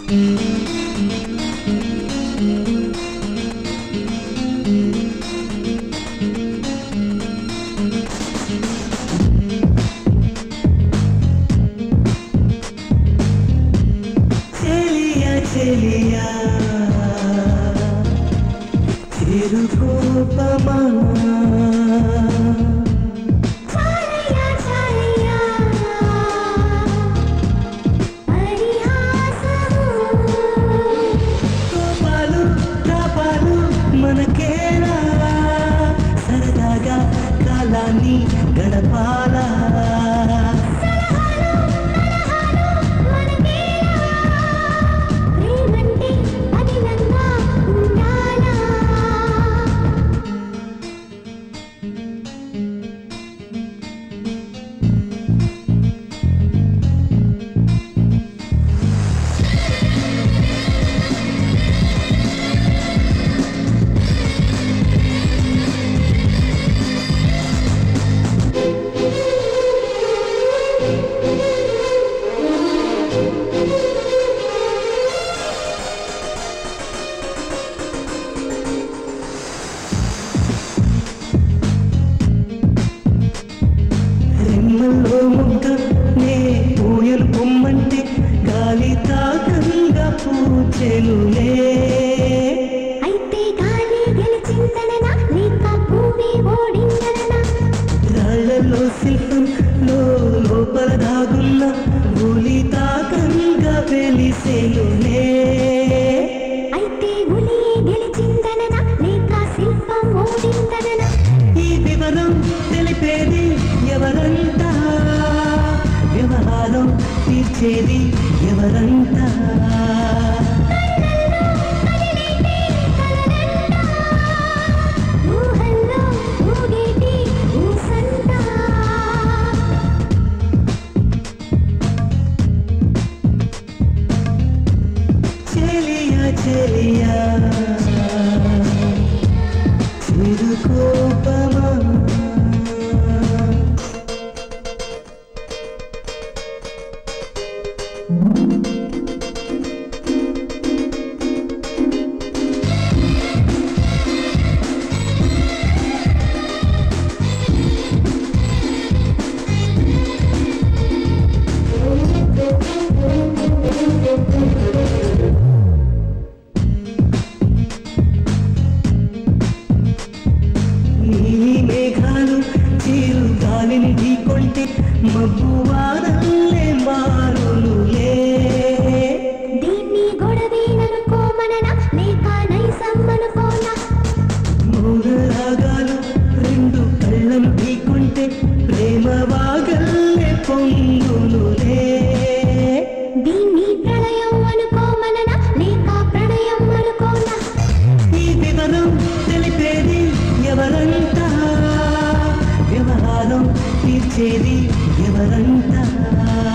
చెలియా చిరుకోపమా కోపాలు తాపాలు మనకేలా సరదాగా కాలాన్ని గడపాలా పూయలు పొమ్మంటే గాలి తాకంగా పూచెలులే అయితే గాలి గెలిచిందననా లేక భూమి ఓడిందననా రాళ్లలో శిల్పంలో లోపల దాగున్న భూలి తాకంగా వెలిసెలులే అయితే ఉలియే గెలిచిందననా లేక శిల్పం ఓడిందననా ఈ వివరం తెలిపేది ఎవరంతా వ్యవహారం తీర్చేది ఎవరంతా ఊహల్లో ఊగేటి ఊసంతా చెలియా చెలియా చిరుకోపమా మేఘాలు చీరు గాలిని ఢీకొంటే మబ్బువారల్లే మారునులే దీన్ని గొడవేననుకోమననా లేక నైసమ్మనుకోనా మౌనరాగాలు రెండు కళ్ళను ఢీకొంటే ప్రేమ వాగల్లే పొంగునులే దీన్ని ప్రళయం అనుకోమననా లేక ప్రణయం అనుకోనా ఈ వివరం తెలిపేది ఎవరంతా వ్యవహారం తీర్చేది ఎవరంతా